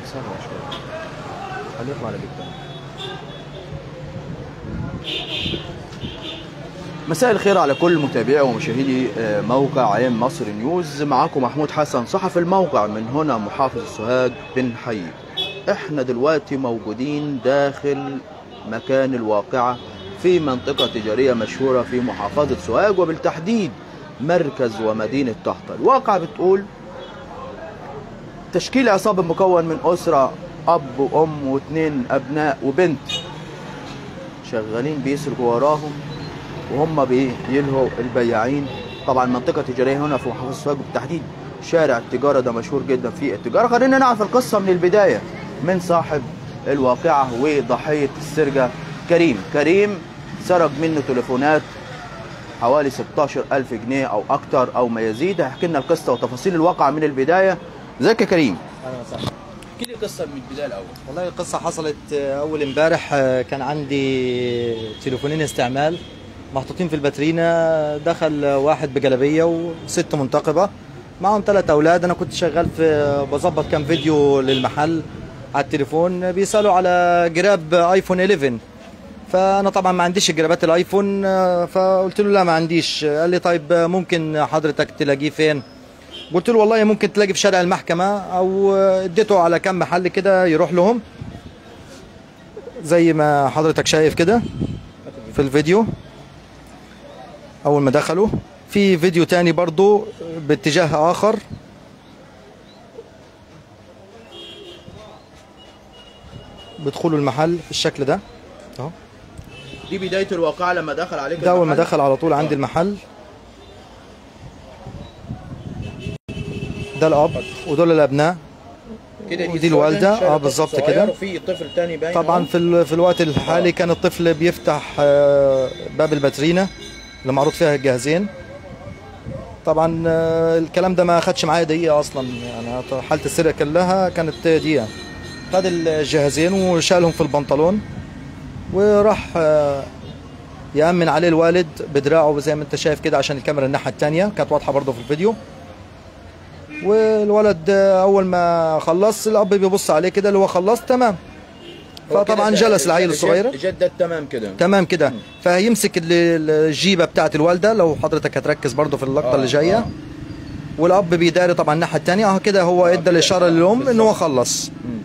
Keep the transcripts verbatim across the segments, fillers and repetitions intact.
ثانية شوية خليه يطلع لك التاني. مساء الخير على كل متابعي ومشاهدي موقع عين مصر نيوز. معاكم محمود حسن صحفي الموقع من هنا محافظ سوهاج بن حيي. احنا دلوقتي موجودين داخل مكان الواقعة في منطقة تجارية مشهورة في محافظة سوهاج وبالتحديد مركز ومدينة طهطا. الواقعة بتقول تشكيل عصابة مكون من أسرة أب وأم واثنين أبناء وبنت شغالين بيسرقوا وراهم وهم بيلهوا البياعين. طبعا منطقة تجارية هنا في محافظة سوهاج بالتحديد شارع التجارة ده مشهور جدا في التجارة. خلينا نعرف القصة من البداية من صاحب الواقعة وضحية السرقة كريم. كريم سرق منه تليفونات حوالي ستاشر ألف جنيه أو أكتر أو ما يزيد. هيحكي لنا القصة وتفاصيل الواقعة من البداية. ازيك يا كريم؟ اهلا وسهلا. احكي لي القصة من البداية الأول. والله القصة حصلت أول امبارح، كان عندي تليفونين استعمال محطوطين في الباترينا. دخل واحد بجلابية وست منتقبة معهم ثلاث أولاد. أنا كنت شغال في بظبط كام فيديو للمحل على التليفون، بيسألوا على جراب ايفون إحداشر. فأنا طبعا ما عنديش جرابات الايفون، فقلت له لا ما عنديش. قال لي طيب ممكن حضرتك تلاقيه فين؟ قلت له والله ممكن تلاقي في شارع المحكمة، او اديته على كام محل كده يروح لهم زي ما حضرتك شايف كده في الفيديو. اول ما دخلوا في فيديو تاني برضو باتجاه اخر بيدخلوا المحل بالشكل ده اهو. دي بداية الواقعة لما دخل عليك؟ ده اول ما دخل على طول عند المحل. ده الاب ودول الابناء ودي الوالده. اه بالظبط كده. وفي طفل تاني باين طبعا في في الوقت الحالي كان الطفل بيفتح باب الباترينا اللي معروض فيها الجهازين. طبعا الكلام ده ما خدش معايا دقيقه اصلا، يعني حاله السرقه كلها كانت دقيقه. خد الجهازين وشالهم في البنطلون وراح يأمن عليه الوالد بدراعه زي ما انت شايف كده عشان الكاميرا الناحيه الثانيه كانت واضحه برضه في الفيديو. والولد اول ما خلص الاب بيبص عليه كده اللي هو خلص تمام. فطبعا جلس العيل الصغير جدد تمام كده تمام كده. فهيمسك الجيبه بتاعت الوالده لو حضرتك هتركز برضه في اللقطه آه اللي جايه. آه. والاب بيداري طبعا الناحيه الثانيه اهو كده. هو آه ادى الاشاره للام ان هو خلص مم.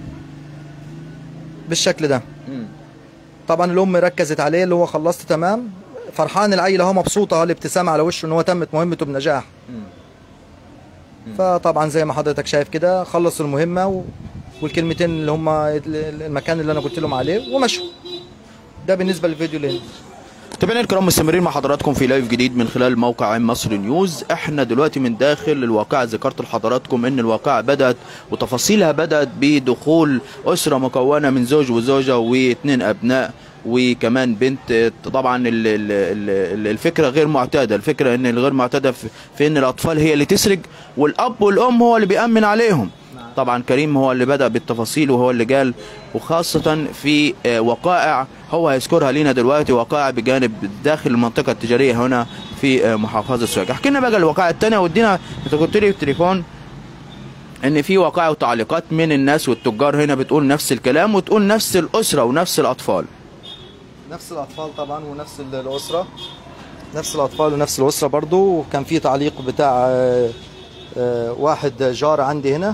بالشكل ده. مم. طبعا الام ركزت عليه اللي هو خلصت تمام. فرحان العيل اهو، مبسوطه، الابتسامه على وشه ان هو تمت مهمته بنجاح. مم. فطبعا زي ما حضرتك شايف كده خلصوا المهمه و... والكلمتين اللي هم المكان اللي انا قلت لهم عليه ومشوا. ده بالنسبه للفيديو اللي هنا. متابعينا الكرام مستمرين مع حضراتكم في لايف جديد من خلال موقع عين مصر نيوز. احنا دلوقتي من داخل الواقعة. ذكرت لحضراتكم ان الواقعة بدأت وتفاصيلها بدأت بدخول اسرة مكونة من زوج وزوجة واثنين ابناء وكمان بنت. طبعا الفكره غير معتاده. الفكره ان الغير معتاده في ان الاطفال هي اللي تسرق والاب والام هو اللي بيأمن عليهم. طبعا كريم هو اللي بدأ بالتفاصيل وهو اللي قال، وخاصه في وقائع هو هيذكرها لينا دلوقتي، وقائع بجانب داخل المنطقه التجاريه هنا في محافظه سوهاج. احكي لنا بقى الوقائع الثانيه وادينا. انت قلت لي في التليفون ان في وقائع وتعليقات من الناس والتجار هنا بتقول نفس الكلام وتقول نفس الاسره ونفس الاطفال. نفس الاطفال طبعا ونفس الاسره. نفس الاطفال ونفس الاسره برضو. وكان في تعليق بتاع واحد جار عندي هنا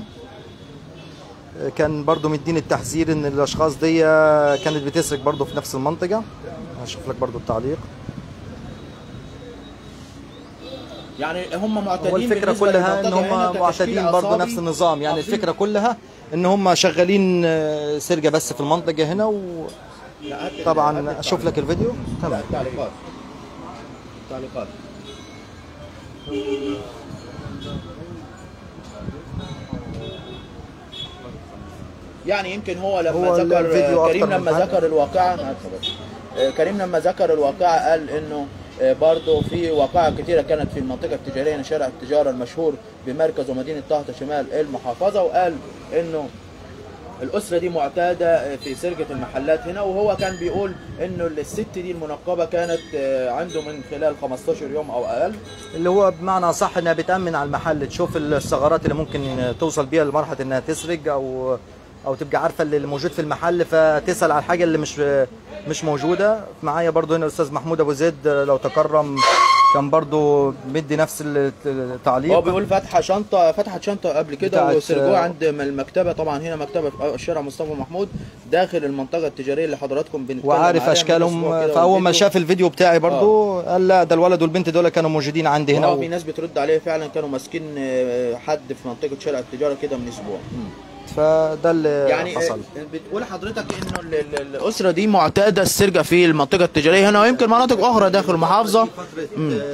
كان برضو مديني التحذير ان الاشخاص دي كانت بتسرق برضو في نفس المنطقه. هشوف لك برضو التعليق. يعني هم معتادين. هو الفكره كلها ان هم معتادين برضو نفس النظام. يعني الفكره كلها ان هم شغالين سرقه بس في المنطقه هنا. و طبعا اشوف لك الفيديو. تمام. تعليقات تعليقات يعني يمكن هو لما هو ذكر كريم لما ذكر الواقعة كريم لما ذكر الواقعة قال انه برضه في وقائع كثيرة كانت في المنطقة التجارية، شارع التجارة المشهور بمركز ومدينة طهطا شمال المحافظة. وقال انه الاسره دي معتاده في سرقه المحلات هنا، وهو كان بيقول انه الست دي المنقبه كانت عنده من خلال خمستاشر يوم او اقل، اللي هو بمعنى صح انها بتامن على المحل، تشوف الثغرات اللي ممكن توصل بيها لمرحله انها تسرق او او تبقى عارفه اللي موجود في المحل، فتسال على الحاجه اللي مش مش موجوده. معايا برضو هنا الاستاذ محمود ابو زيد لو تكرم، كان برضو مدي نفس التعليق. هو بيقول فتحه شنطه فتحت شنطه قبل كده وسرقوها عند المكتبه، طبعا هنا مكتبه في الشارع مصطفى محمود داخل المنطقه التجاريه اللي حضراتكم بنتكلم وعارف اشكالهم. فاول ما شاف الفيديو بتاعي برضو آه. قال لا ده الولد والبنت دول كانوا موجودين عندي هنا. اه و... في ناس بترد عليه فعلا كانوا ماسكين حد في منطقه شارع التجاره كده من اسبوع. فده اللي يعني حصل. بتقول حضرتك انه الاسره دي معتاده السرقه في المنطقه التجاريه هنا ويمكن مناطق اخرى داخل المحافظه. فتره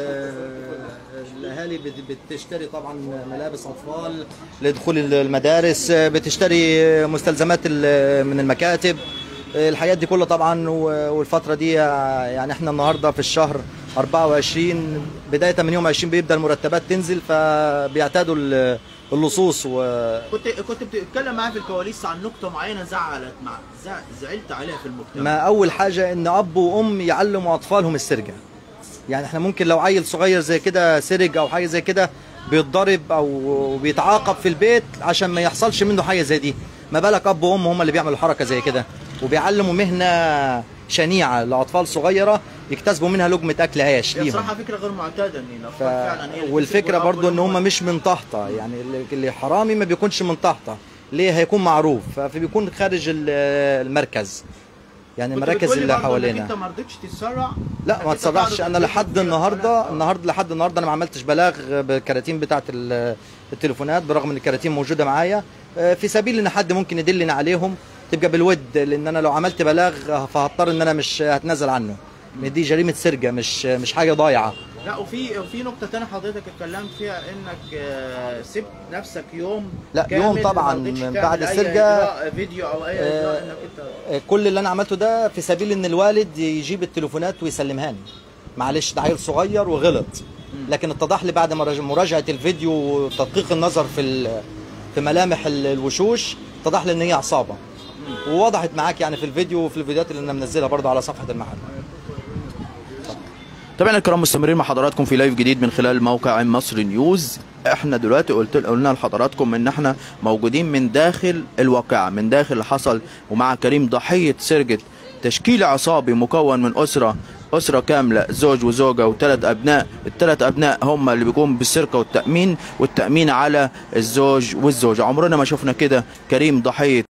الاهالي بتشتري طبعا ملابس اطفال لدخول المدارس، بتشتري مستلزمات من المكاتب، الحاجات دي كلها طبعا. والفتره دي يعني احنا النهارده في الشهر أربعة وعشرين، بدايه من يوم عشرين بيبدا المرتبات تنزل، فبيعتادوا اللصوص. و كنت كنت بتتكلم معايا في الكواليس عن نقطه معينه زعلت مع زعلت عليها في المجتمع. ما اول حاجه ان اب وام يعلموا اطفالهم السرقه. يعني احنا ممكن لو عيل صغير زي كده سرق او حاجه زي كده بيتضرب او بيتعاقب في البيت عشان ما يحصلش منه حاجه زي دي، ما بالك اب وام هم اللي بيعملوا حركه زي كده وبيعلموا مهنه شنيعه لاطفال صغيره يكتسبوا منها لقمه اكل عيش ليهم. بصراحه فكره غير معتاده ان ف... فعلا هي والفكره برضو ان هم مش من طهطا، يعني اللي حرامي ما بيكونش من طهطا، ليه؟ هيكون معروف فبيكون خارج المركز، يعني المراكز اللي حوالينا. انت ما رضيتش تتسرع؟ لا ما تسرعش. انا لحد النهارده النهارده لحد النهارده انا ما عملتش بلاغ بالكراتين بتاعه التليفونات، برغم ان الكراتين موجوده معايا، في سبيل ان حد ممكن يدلني عليهم تبقى بالود، لان انا لو عملت بلاغ فهضطر ان انا مش هتنازل عنه، ان دي جريمه سرقه مش مش حاجه ضايعه. لا وفي وفي نقطه ثانيه حضرتك اتكلمت فيها انك سبت نفسك يوم لا يوم طبعا بعد السرقه فيديو او اي آه انك انت كل اللي انا عملته ده في سبيل ان الوالد يجيب التليفونات ويسلمها لي. معلش ده عيل صغير وغلط، لكن اتضح لي بعد مراجعه الفيديو وتدقيق النظر في في ملامح الوشوش اتضح لي ان هي عصابه، ووضحت معاك يعني في الفيديو وفي الفيديوهات اللي انا منزلها برضه على صفحه المحل. طبعا الكرام مستمرين مع حضراتكم في لايف جديد من خلال موقع مصر نيوز. احنا دلوقتي قلت قلنا لحضراتكم ان احنا موجودين من داخل الواقعه، من داخل اللي حصل، ومع كريم ضحيه سرقه تشكيل عصابي مكون من اسره اسره كامله، زوج وزوجه وثلاث ابناء، الثلاث ابناء هم اللي بيقوموا بالسرقه والتامين والتامين على الزوج والزوجه. عمرنا ما شفنا كده. كريم ضحيه